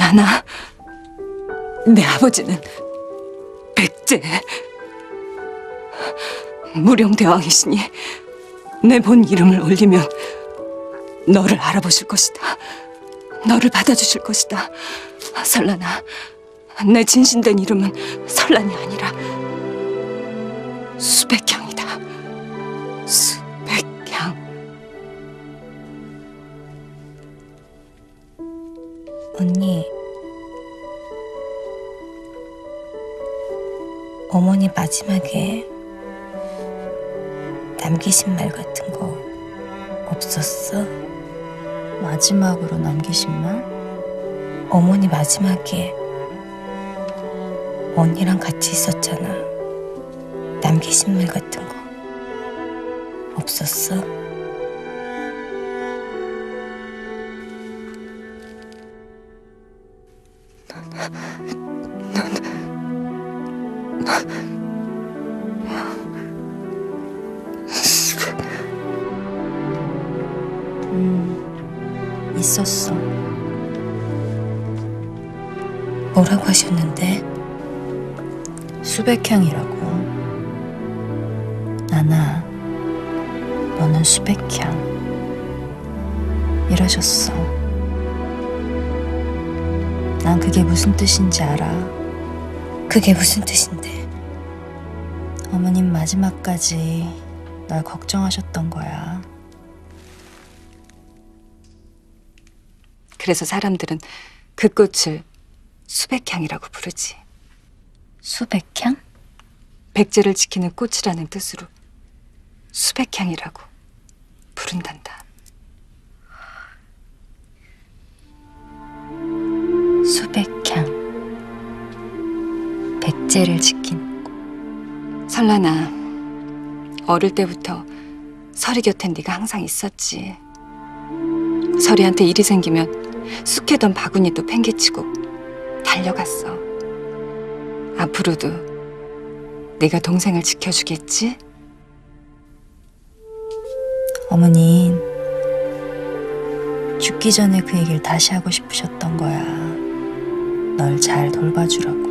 나나, 내 아버지는 백제 무령대왕이시니 내 본 이름을 올리면 너를 알아보실 것이다. 너를 받아주실 것이다. 설란아, 내 진신된 이름은 설란이 아니라 수백향이다. 수백향. 언니, 어머니 마지막에 남기신 말 같은 거 없었어? 마지막으로 남기신 말? 어머니 마지막에 언니랑 같이 있었잖아. 남기신 말 같은 거 없었어? 있었어. 뭐라고 하셨는데? 수백향이라고. 나나, 너는 수백향. 이러셨어. 난 그게 무슨 뜻인지 알아. 그게 무슨 뜻인데? 어머님 마지막까지 널 걱정하셨던 거야. 그래서 사람들은 그 꽃을 수백향이라고 부르지. 수백향? 백제를 지키는 꽃이라는 뜻으로 수백향이라고 부른단다. 수백향. 백제를 지키는 꽃. 설란아, 어릴 때부터 설이 곁엔 네가 항상 있었지. 설이한테 일이 생기면 쑥해던 바구니도 팽개치고 달려갔어. 앞으로도 네가 동생을 지켜주겠지? 어머닌 죽기 전에 그 얘기를 다시 하고 싶으셨던 거야. 널 잘 돌봐주라고.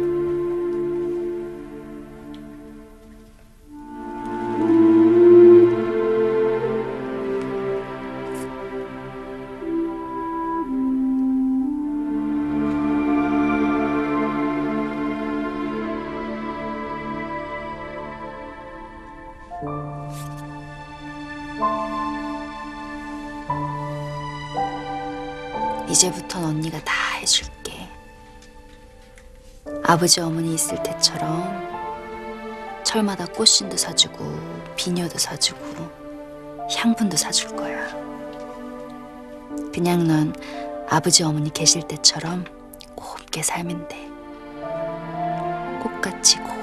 이제부턴 언니가 다 해줄게. 아버지 어머니 있을 때처럼 철마다 꽃신도 사주고 비녀도 사주고 향분도 사줄 거야. 그냥 넌 아버지 어머니 계실 때처럼 곱게 살면 돼. 꽃같이